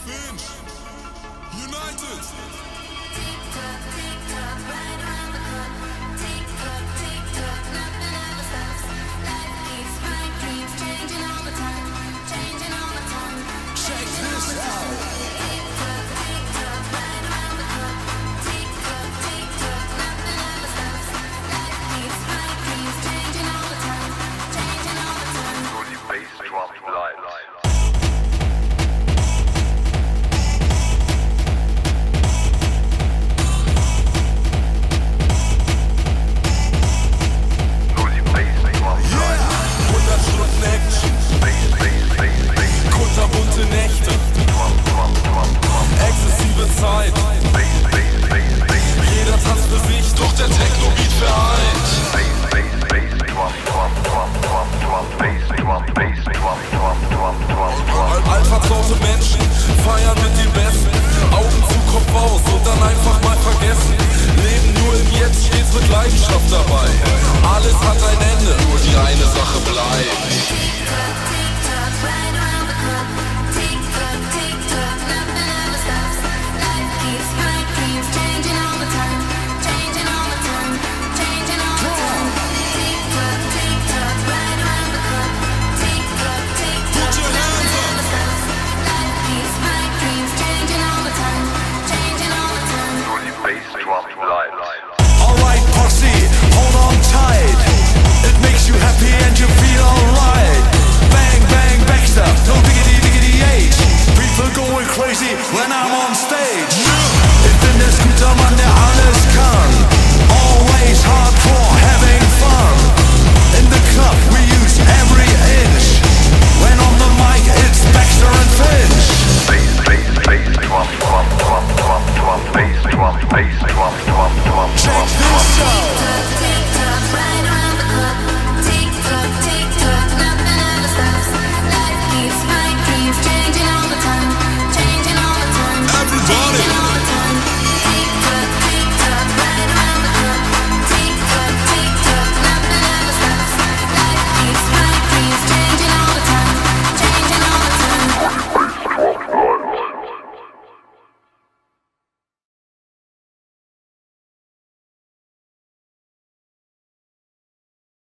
Finch, United. Tick-tock, tick-tock, right around the clock. Tick-tock, tick-tock, nothing ever stops. Life keeps right, keeps changing all the time. Changing all the time. Check this out. Tick-tock, tick-tock, right around the clock. Tick-tock, tick-tock, nothing ever stops. Life keeps right, keeps changing all the time. Changing all the time. Nur die Bassdrum bleibt. Kunterbunte Nächte, exzessive Zeit. Jeder tanzt für sich, doch der Techno-Beat vereint. Allvertraute Menschen feiern mit den Besten. Augen zu, Kopf aus und dann einfach mal vergessen. Leben nur im Jetzt, stets mit Leidenschaft dabei. Alles hat ein Ende, nur die eine Sache bleibt. Alright, posse, hold on tight. It makes you happy and you feel alright. Bang, bang, Baxter, no diggity, diggity, H. People going crazy when I